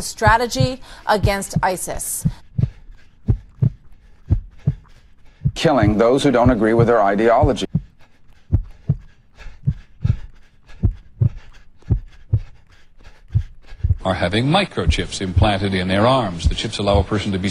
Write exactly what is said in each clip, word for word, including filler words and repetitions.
the strategy against ISIS. Killing those who don't agree with their ideology. Are having microchips implanted in their arms. The chips allow a person to be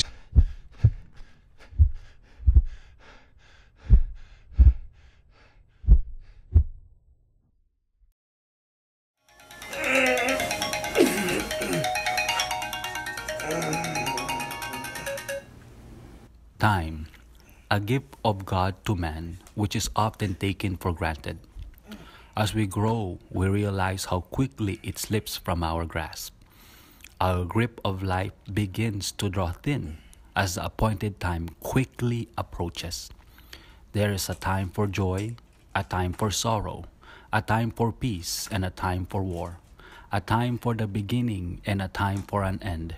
Time, a gift of God to man, which is often taken for granted. As we grow, we realize how quickly it slips from our grasp. Our grip of life begins to draw thin as the appointed time quickly approaches. There is a time for joy, a time for sorrow, a time for peace and a time for war, a time for the beginning and a time for an end.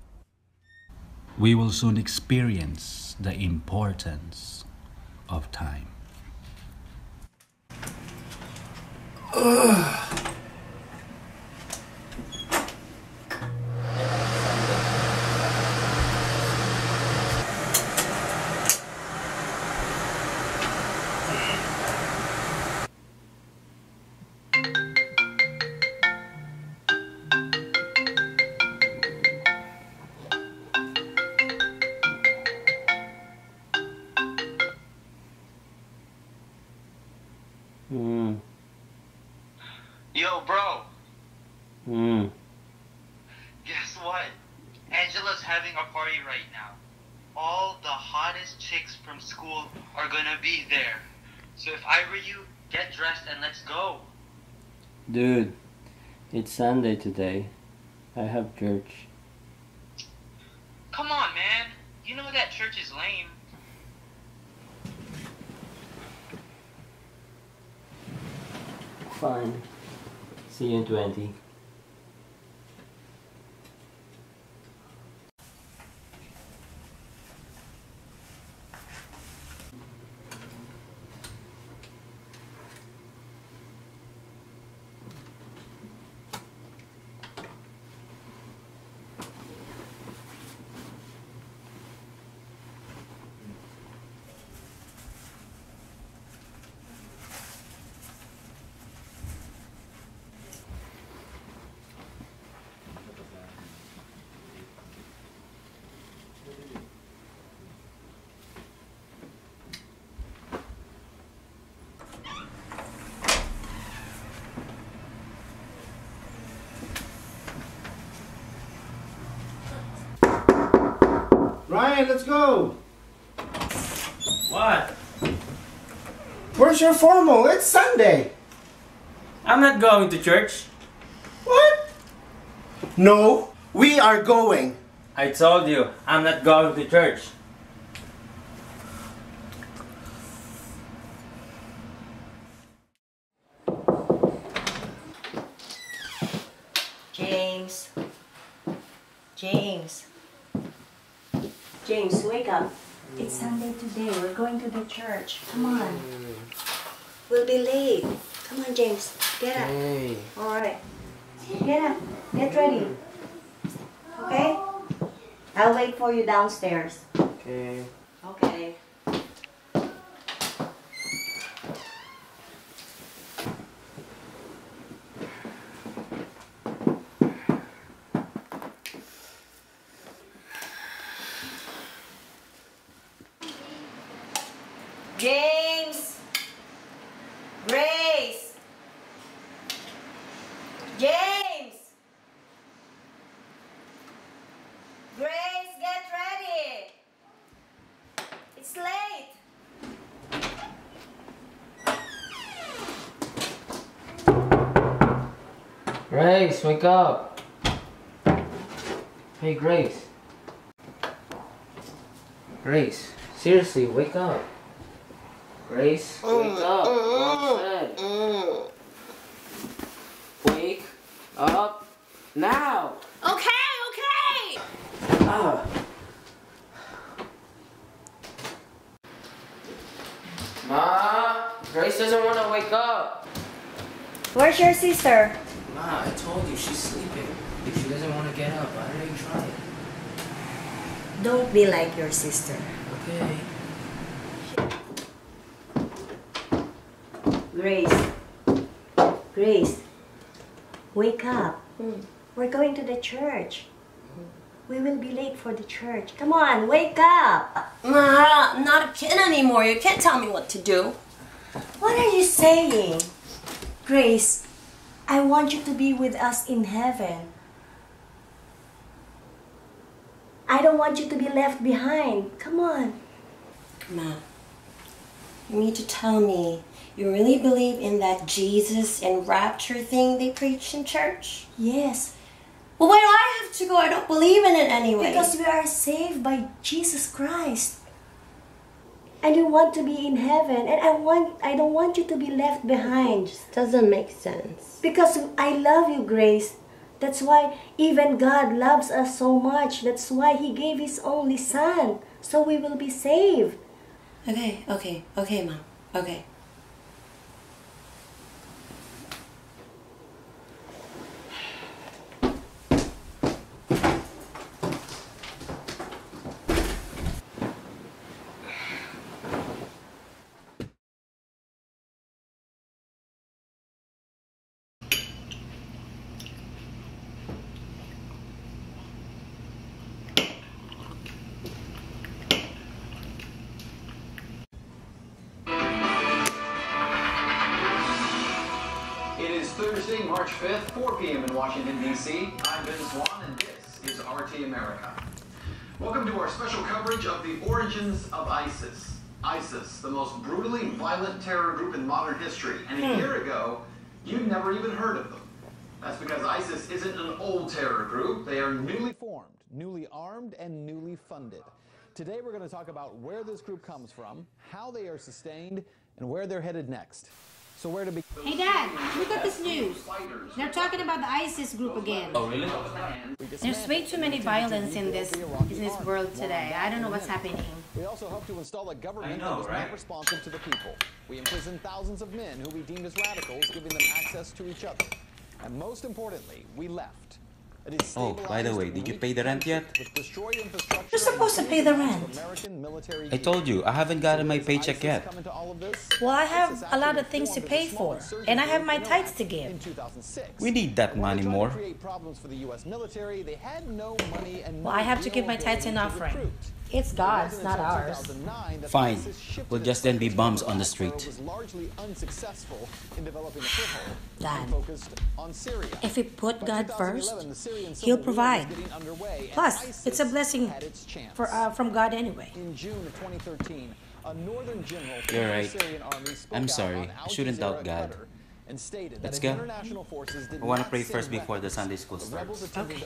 We will soon experience the importance of time. Ugh. Hmm. Yo, bro. Hmm. Guess what? Angela's having a party right now. All the hottest chicks from school are gonna be there. So if I were you, get dressed and let's go. Dude, it's Sunday today. I have church. Come on, man. You know that church is lame. Fine. See you in twenty. Ryan, let's go. What? Where's your formal? It's Sunday. I'm not going to church. What? No, we are going. I told you, I'm not going to church. James. James. James, wake up. It's Sunday today. We're going to the church. Come on. We'll be late. Come on, James. Get up. Hey. Alright. Get up. Get ready. Okay? I'll wait for you downstairs. Okay. Okay. James! Grace! James! Grace, get ready! It's late! Grace, wake up! Hey, Grace. Grace, seriously, wake up. Grace, wake up. Go outside. Wake up now. Okay, okay! Ah. Ma, Grace doesn't want to wake up. Where's your sister? Ma, I told you she's sleeping. If she doesn't want to get up, why don't you try it? Don't be like your sister. Okay. Grace. Grace. Wake up. We're going to the church. We will be late for the church. Come on, wake up. Ma, I'm not a kid anymore. You can't tell me what to do. What are you saying? Grace, I want you to be with us in heaven. I don't want you to be left behind. Come on. Ma, you need to tell me, you really believe in that Jesus and rapture thing they preach in church? Yes. Well, why do I have to go? I don't believe in it anyway. Because we are saved by Jesus Christ. And you want to be in heaven. And I want I don't want you to be left behind. Just doesn't make sense. Because I love you, Grace. That's why even God loves us so much. That's why He gave His only Son. So we will be saved. Okay, okay, okay, Mom. Okay. Thursday, March fifth, four p m in Washington, D C I'm Ben Swan, and this is R T America. Welcome to our special coverage of the origins of ISIS. ISIS, the most brutally violent terror group in modern history. And a year ago, you'd never even heard of them. That's because ISIS isn't an old terror group. They are newly formed, newly armed, and newly funded. Today, we're going to talk about where this group comes from, how they are sustained, and where they're headed next. So where to begin? Hey Dad, look at this news. They're talking about the ISIS group again. Oh, really? There's way too many violence in this in this world today. I don't know what's happening. We also hope to install a government know, that is right? not responsive to the people. We imprison thousands of men who we deemed as radicals, giving them access to each other. And most importantly, we left. Oh, by the way, did you pay the rent yet? You're supposed to pay the rent. I told you, I haven't gotten my paycheck yet. Well, I have a lot of things to pay for, and I have my tithes to give. We need that money more. Well, I have to give my tithes and offering. It's God's, not ours. Fine. We'll just then be bums on the street. Dad, if we put God first, He'll provide. Plus, it's a blessing for, uh, from God anyway. You're right. I'm sorry. I shouldn't doubt God. Let's go. I want to pray first before the Sunday school starts. Okay.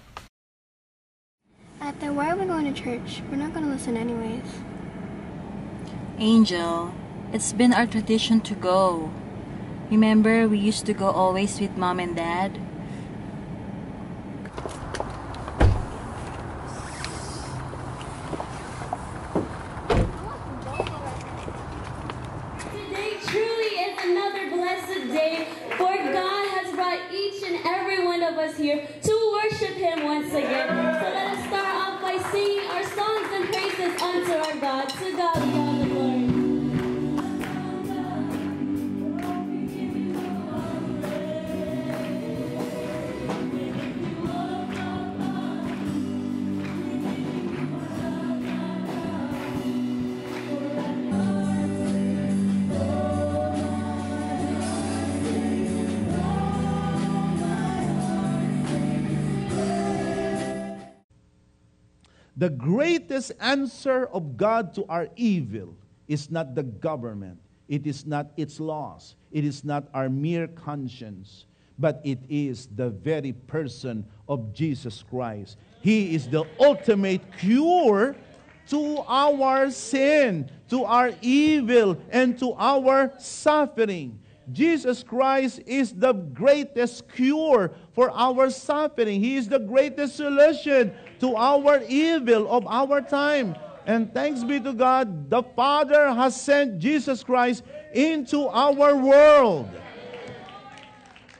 Ate, why are we going to church? We're not going to listen anyways. Angel, it's been our tradition to go. Remember, we used to go always with Mom and Dad? Today truly is another blessed day, for God has brought each and every one of us here to worship Him once again. So let us start off by singing our songs and praises unto our God. To God be all the glory. The greatest answer of God to our evil is not the government. It is not its laws. It is not our mere conscience. But it is the very person of Jesus Christ. He is the ultimate cure to our sin, to our evil, and to our suffering. Jesus Christ is the greatest cure for our suffering. He is the greatest solution to our evil of our time. And thanks be to God, the Father has sent Jesus Christ into our world.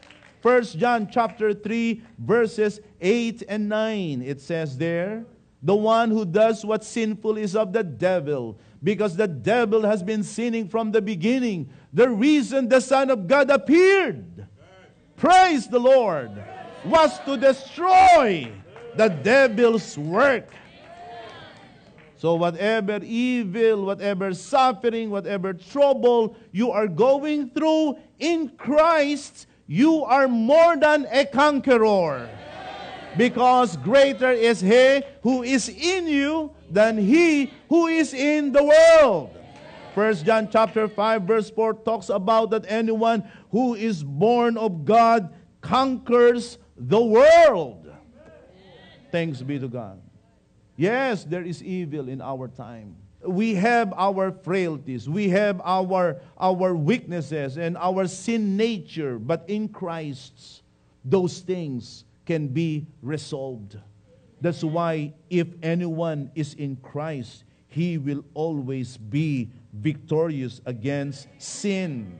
First John chapter three, verses eight and nine. It says there, the one who does what's sinful is of the devil, because the devil has been sinning from the beginning. The reason the Son of God appeared, praise the Lord, was to destroy the devil's work. So whatever evil, whatever suffering, whatever trouble you are going through in Christ, you are more than a conqueror. Because greater is He who is in you than he who is in the world. First John chapter five verse four talks about that anyone who is born of God conquers the world. Thanks be to God. Yes, there is evil in our time. We have our frailties. We have our, our weaknesses and our sin nature. But in Christ, those things can be resolved. That's why if anyone is in Christ, he will always be victorious against sin.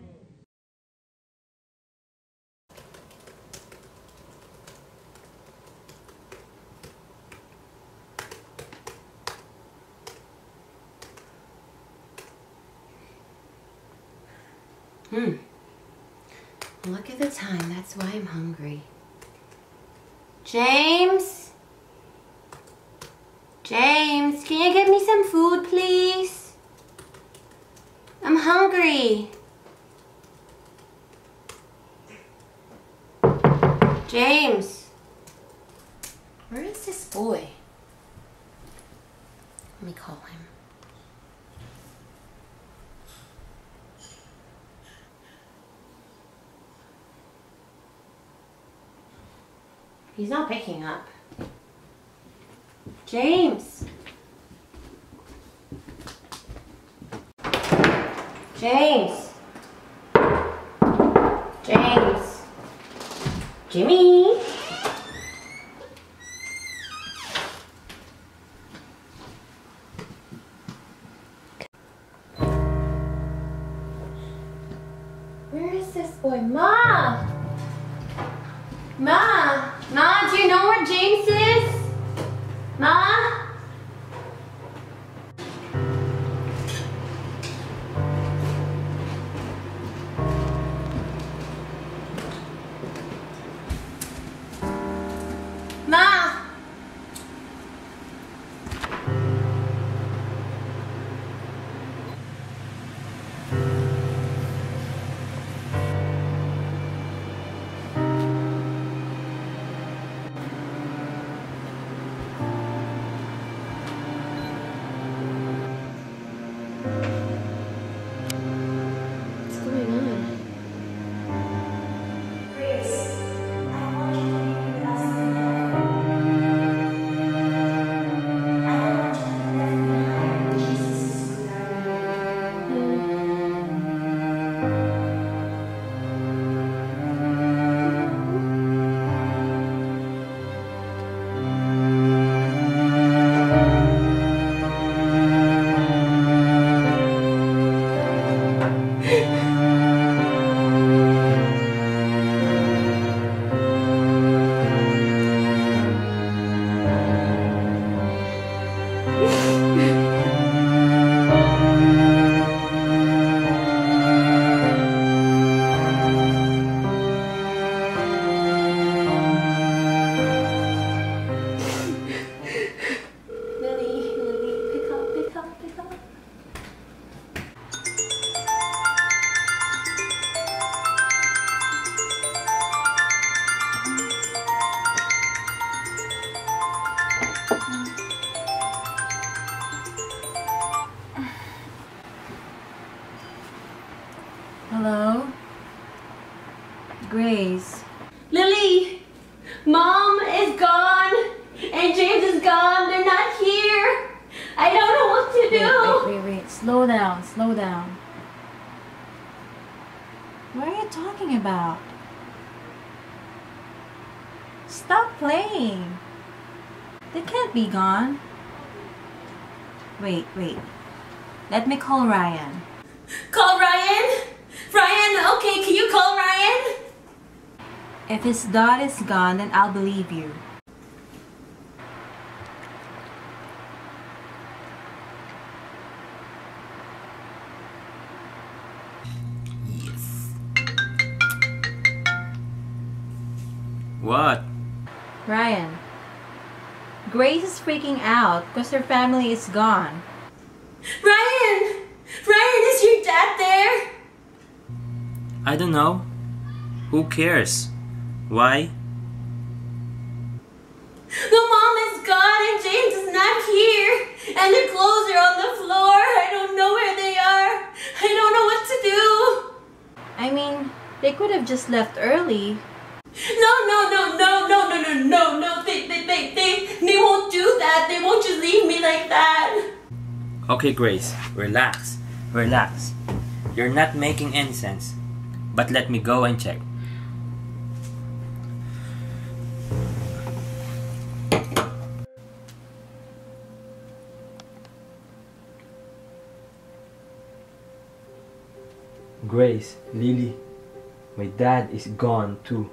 Hmm. Look at the time. That's why I'm hungry. James? James, can you get me some food, please? I'm hungry. James. Where is this boy? Let me call him. He's not picking up. James! James! James! Jimmy! Where is this boy? Ma! Ma! Ma, do you know where James is? Ma? Ma! Hello? Grace. Lily! Mom is gone! And James is gone! They're not here! I don't know what to do! Wait, wait, wait, wait. Slow down, slow down. What are you talking about? Stop playing. They can't be gone. Wait, wait. Let me call Ryan. Call Ryan? Ryan, okay, can you call Ryan? If his dot is gone, then I'll believe you. What? Ryan, Grace is freaking out because her family is gone. Ryan! Ryan, is your dad there? I don't know. Who cares? Why? The mom is gone and James is not here. And the clothes are on the floor. I don't know where they are. I don't know what to do. I mean, they could have just left early. No, no, no, no, no, no, no, no, no. They, they, they, they, they won't do that. They won't just leave me like that. Okay, Grace, relax. Relax. You're not making any sense. But let me go and check. Grace, Lily, my dad is gone too.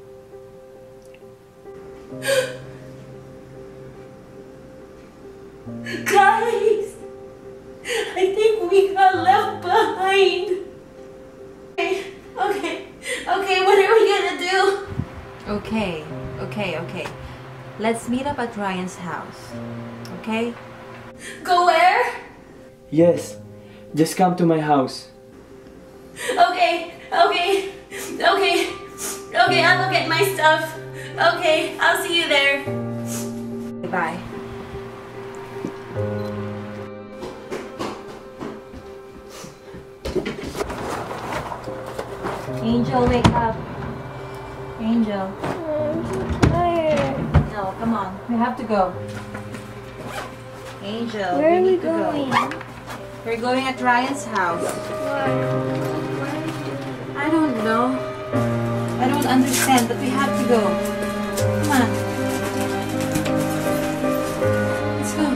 Guys, I think we got left behind. Okay, okay, okay, what are we gonna do? Okay, okay, okay. Let's meet up at Ryan's house. Okay? Go where? Yes, just come to my house. Okay, okay, okay, okay, I'll go get my stuff. Okay, I'll see you there. Bye. Angel, wake up. Angel. I'm so tired. No, come on. We have to go. Angel, Where we are we need to going? go. We're going at Ryan's house. Why? I don't know. I don't understand, but we have to go. Come on. Let's go.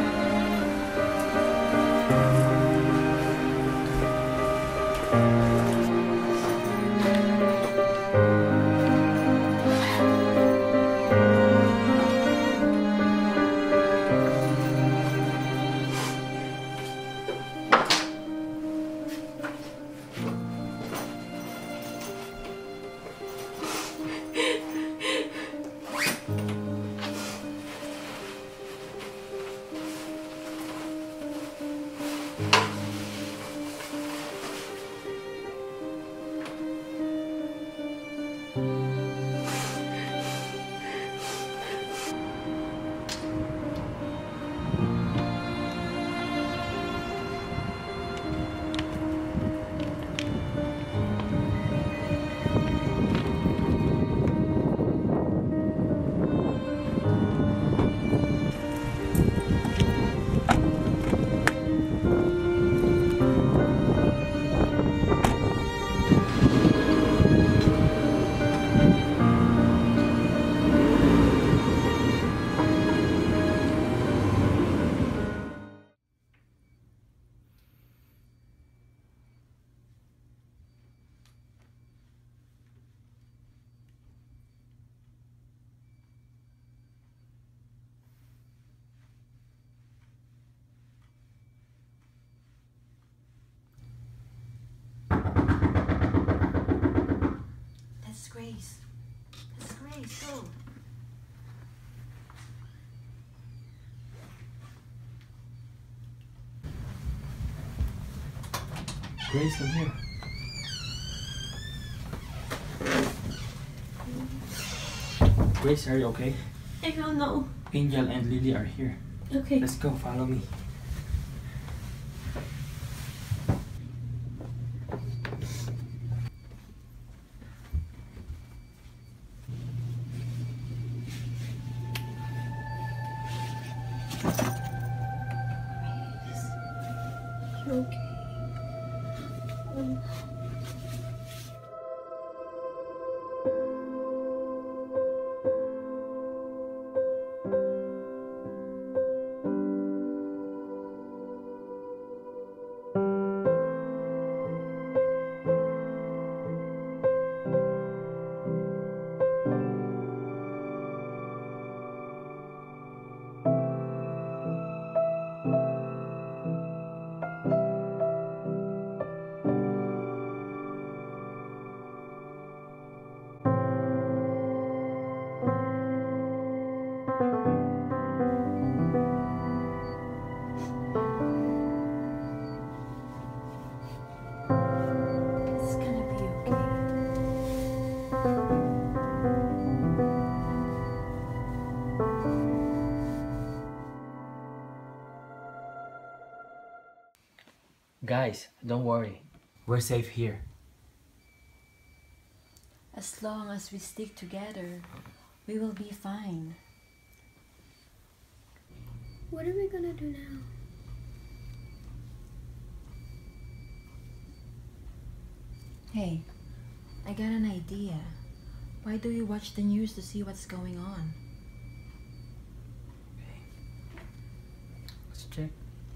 That's Grace. That's Grace. Go. Grace, come here. Grace, are you okay? I don't know. Angel and Lily are here. Okay. Let's go, follow me. Okay. Um, Guys, don't worry. We're safe here. As long as we stick together, we will be fine. What are we gonna do now? Hey, I got an idea. Why do you watch the news to see what's going on? Let's check.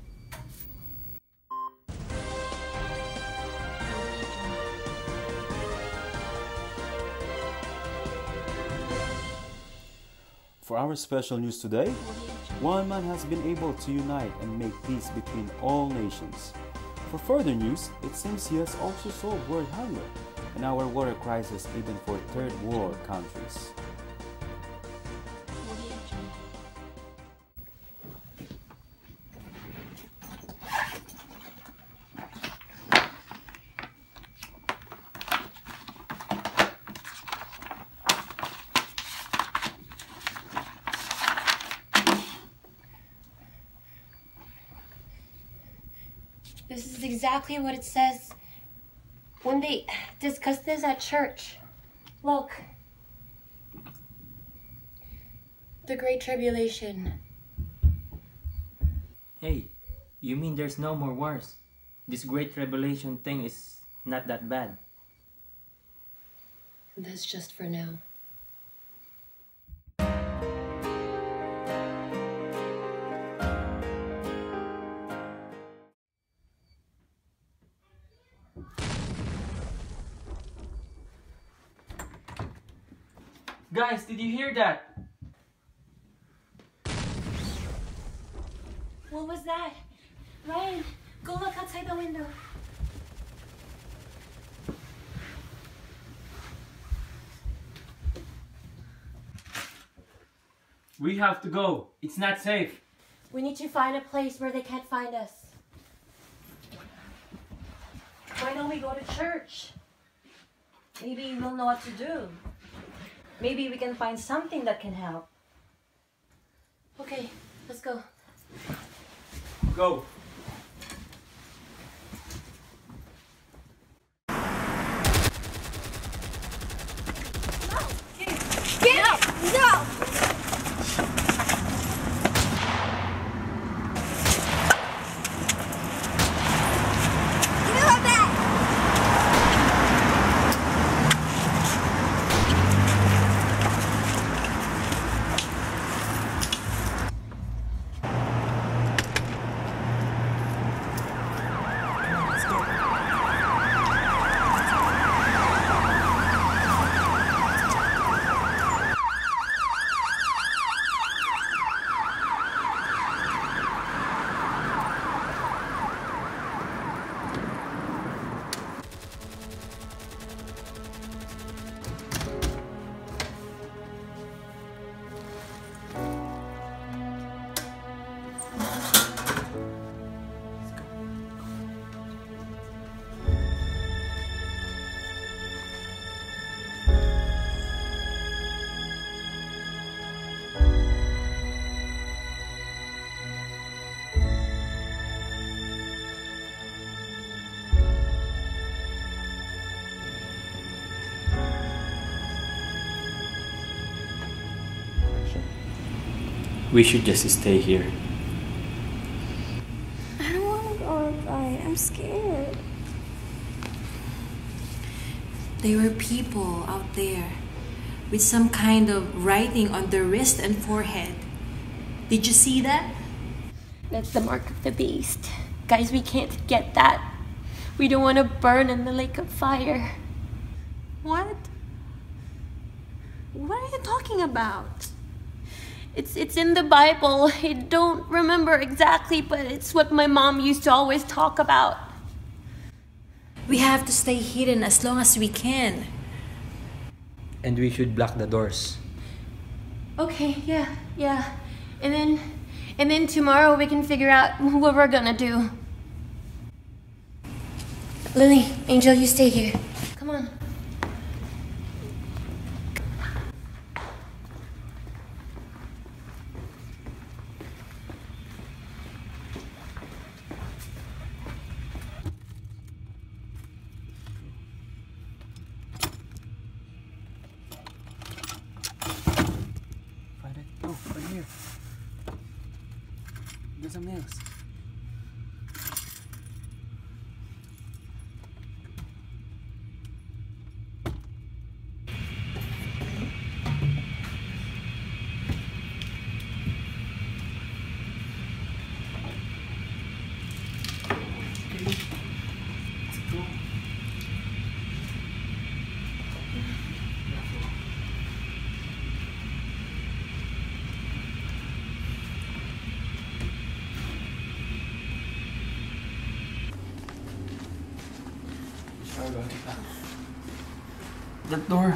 For our special news today, one man has been able to unite and make peace between all nations. For further news, it seems he has also solved world hunger and our water crisis even for third world countries. This is exactly what it says when they discussed this at church. Look. The Great Tribulation. Hey, you mean there's no more wars? This great tribulation thing is not that bad. That's just for now. Guys, did you hear that? What was that? Ryan, go look outside the window. We have to go. It's not safe. We need to find a place where they can't find us. Why don't we go to church? Maybe we'll know what to do. Maybe we can find something that can help. Okay, let's go. Go. Get out! No! We should just stay here. I don't want to go outside. I'm scared. There were people out there with some kind of writing on their wrist and forehead. Did you see that? That's the mark of the beast. Guys, we can't get that. We don't want to burn in the lake of fire. What? What are you talking about? It's it's in the Bible. I don't remember exactly, but it's what my mom used to always talk about. We have to stay hidden as long as we can. And we should block the doors. Okay, yeah, yeah. And then and then tomorrow we can figure out what we're gonna do. Lily, Angel, you stay here. Come on. get some nails. That door.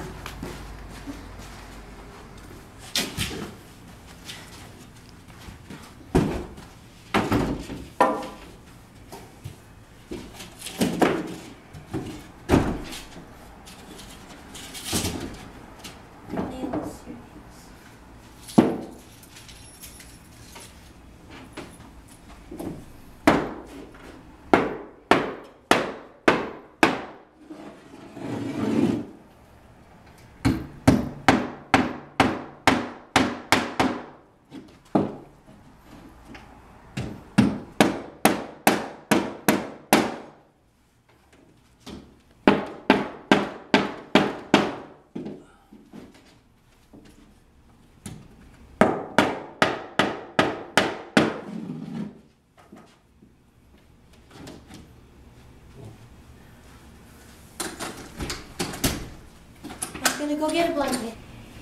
I'm gonna go get a blanket.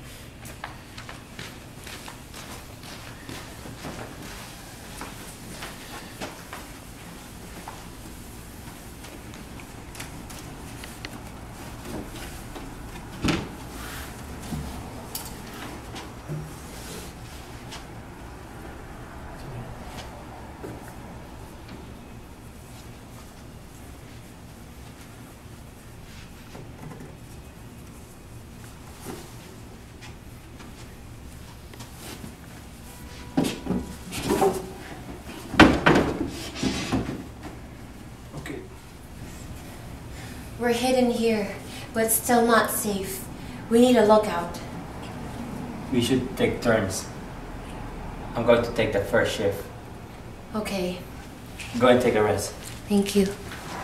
We're hidden here, but still not safe. We need a lookout. We should take turns. I'm going to take the first shift. Okay, Go and take a rest. thank you.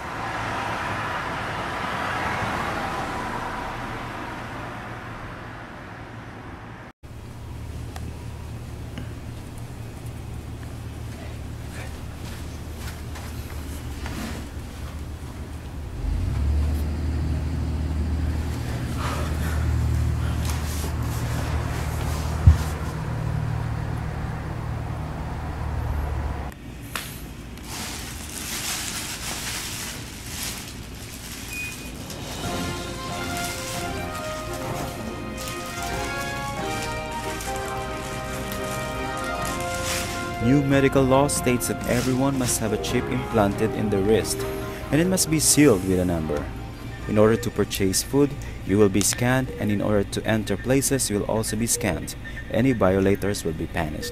New medical law states that everyone must have a chip implanted in the wrist, and it must be sealed with a number. In order to purchase food, you will be scanned, and in order to enter places, you will also be scanned. Any violators will be punished.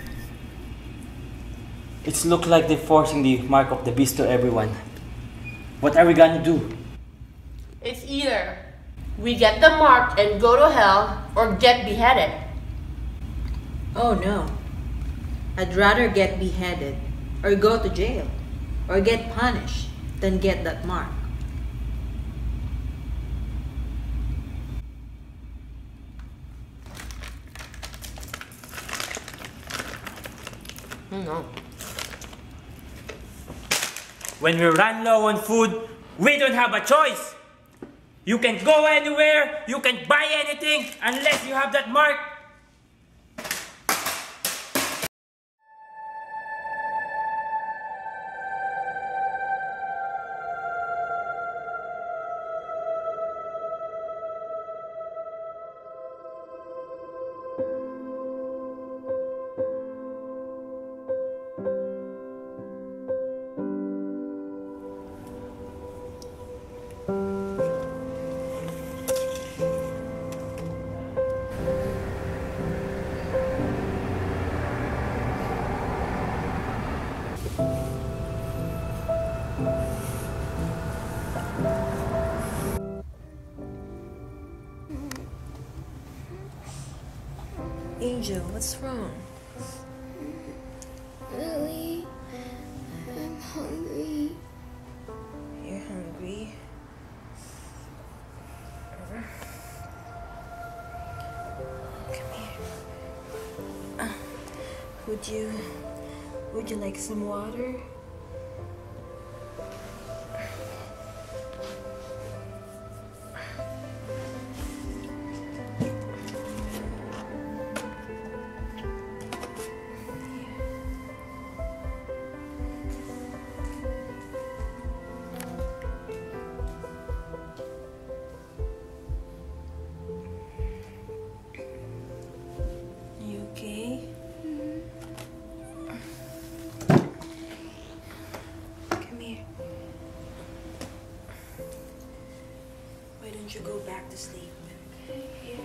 It's look like they're forcing the mark of the beast to everyone. What are we gonna do? It's either we get the mark and go to hell or get beheaded. Oh no. I'd rather get beheaded or go to jail or get punished than get that mark. No. When we run low on food, we don't have a choice. You can go anywhere, you can buy anything unless you have that mark. Angel, what's wrong? Lily. Come here. Uh, would you, would you like some water? You go back to sleep. Okay, here.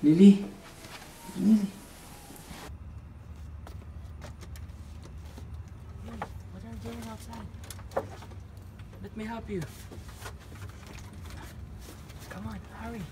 Lily? Lily? What are you doing outside? Let me help you. Come on, hurry.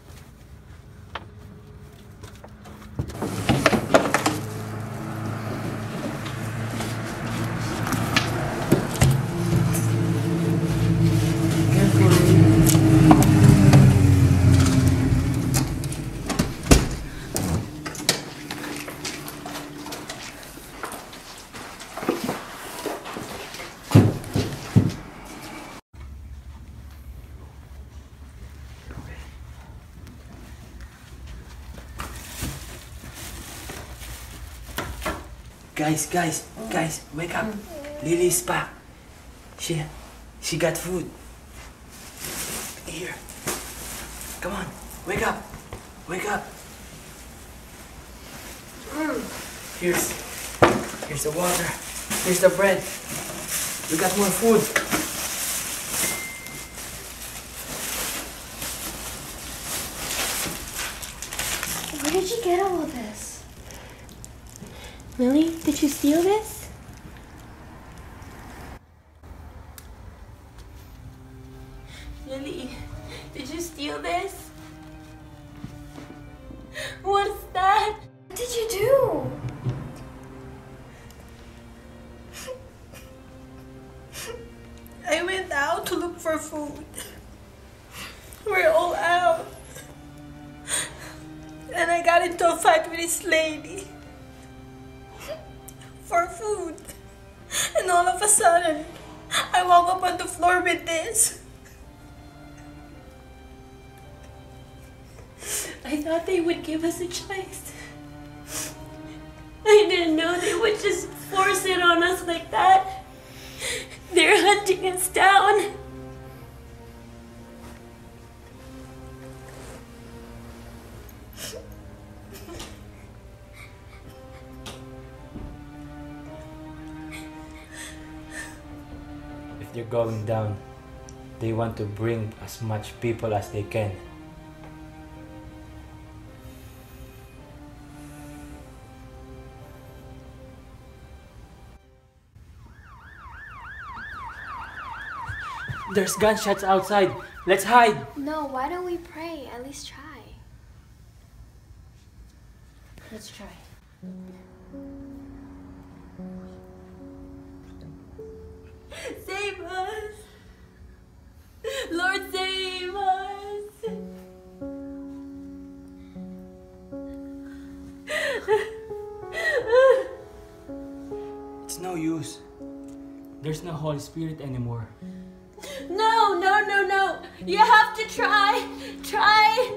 Guys, guys, guys, wake up. Lily's back. She, she got food. Here. Come on, wake up. Wake up. Here's, here's the water. Here's the bread. We got more food. Where did you get all of this? Lily, did you steal this? Lily, did you steal this? What's that? What did you do? I went out to look for food. We're all out. And I got into a fight with this lady. For food. And all of a sudden, I woke up on the floor with this. I thought they would give us a choice. I didn't know they would just force it on us like that. They're hunting us down. If they're going down, they want to bring as much people as they can. There's gunshots outside. Let's hide. No, why don't we pray? At least try. Let's try. Save us! Lord, save us! It's no use. There's no Holy Spirit anymore. No, no, no, no! You have to try! Try!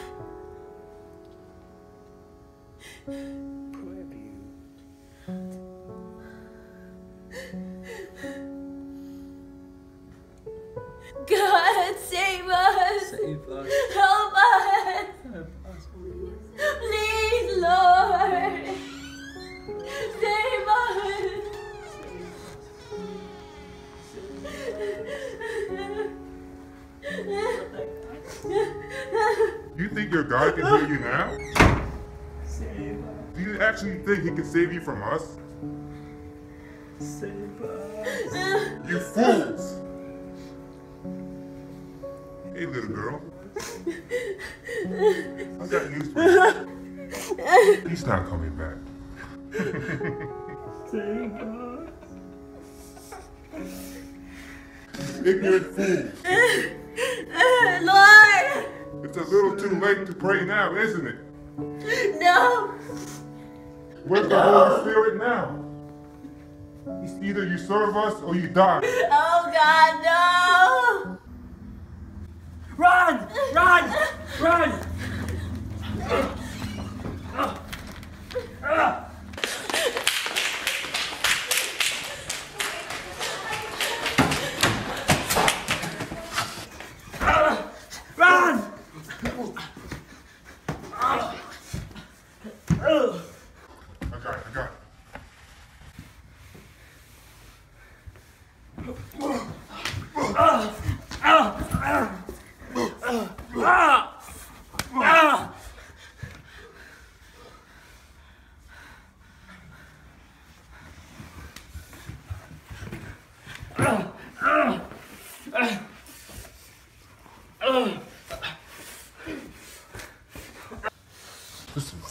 God, save us! Save us. Help us! Help us, Please, Lord! Save us! You think your God can hear you now? Save us. Do you actually think he can save you from us? Save us. You fools! Hey, little girl. I got news for you. He's not coming back. Save us. Ignorant fool. Lord! It's a little too late to pray now, isn't it? No! Where's the Holy Spirit now? It's either you serve us or you die. Oh God, no! Run! Run! Run! Run! I got it, I got it.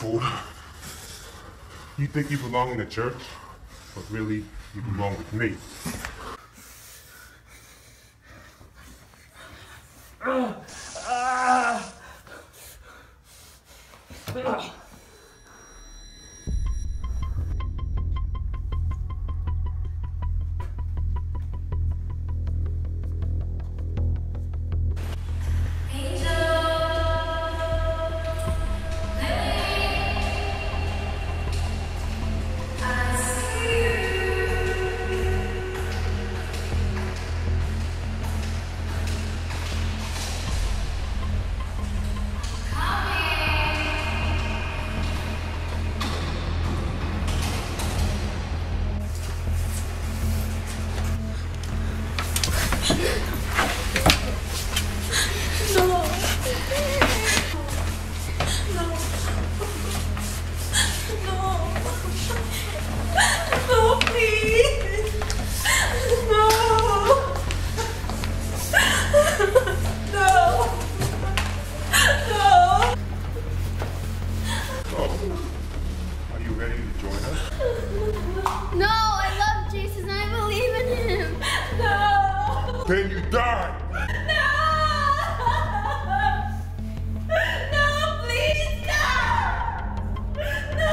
fool. You think you belong in the church, but really, you belong with me. Uh, uh, uh. Then you die. No! No, please, no! No!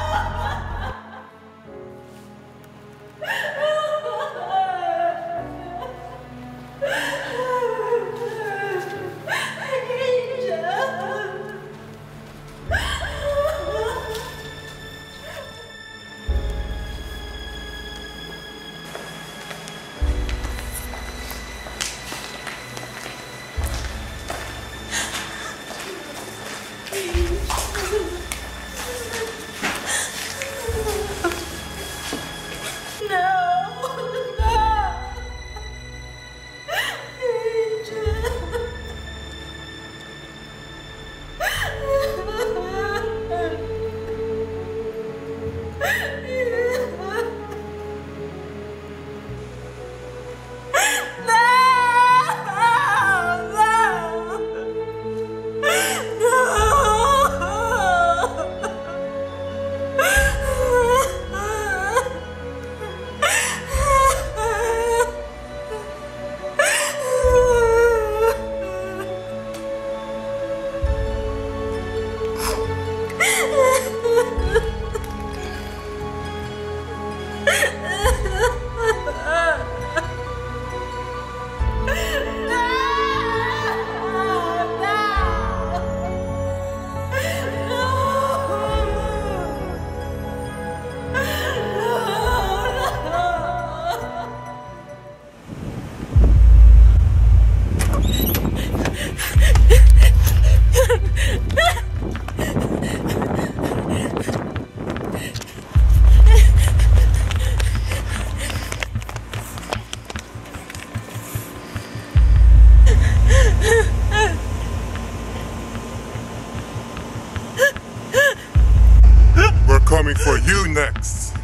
We're coming for you next.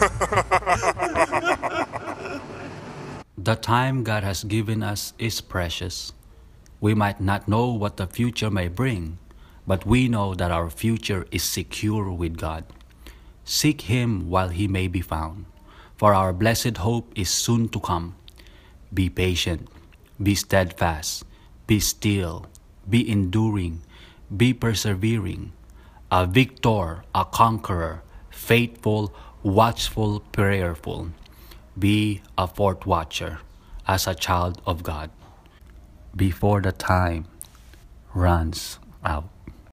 The time God has given us is precious. We might not know what the future may bring, but we know that our future is secure with God. Seek Him while He may be found, for our blessed hope is soon to come. Be patient, be steadfast, be still, be enduring, be persevering, a victor, a conqueror, faithful, watchful, prayerful. Be a fourth watcher as a child of God before the time runs out.